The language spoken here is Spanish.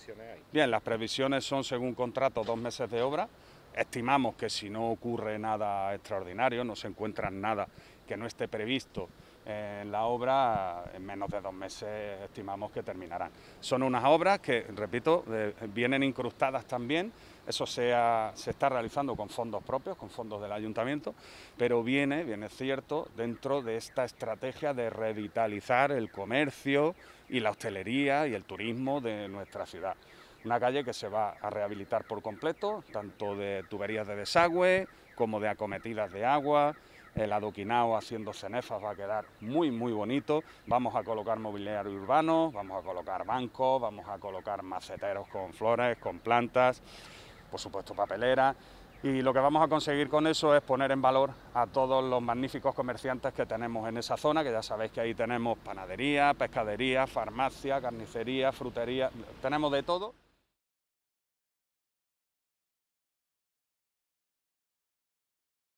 previsiones hay? Bien, las previsiones son, según contrato, 2 meses de obra. Estimamos que si no ocurre nada extraordinario, no se encuentra nada que no esté previsto en la obra, en menos de 2 meses estimamos que terminarán. Son unas obras que, repito, vienen incrustadas también. Eso se está realizando con fondos propios, con fondos del ayuntamiento, pero viene, es cierto, dentro de esta estrategia de revitalizar el comercio y la hostelería y el turismo de nuestra ciudad. Una calle que se va a rehabilitar por completo, tanto de tuberías de desagüe como de acometidas de agua. El adoquinado haciendo cenefas va a quedar muy bonito. Vamos a colocar mobiliario urbano, vamos a colocar bancos, vamos a colocar maceteros con flores, con plantas, por supuesto papelera. Y lo que vamos a conseguir con eso es poner en valor a todos los magníficos comerciantes que tenemos en esa zona, que ya sabéis que ahí tenemos panadería, pescadería, farmacia, carnicería, frutería, tenemos de todo.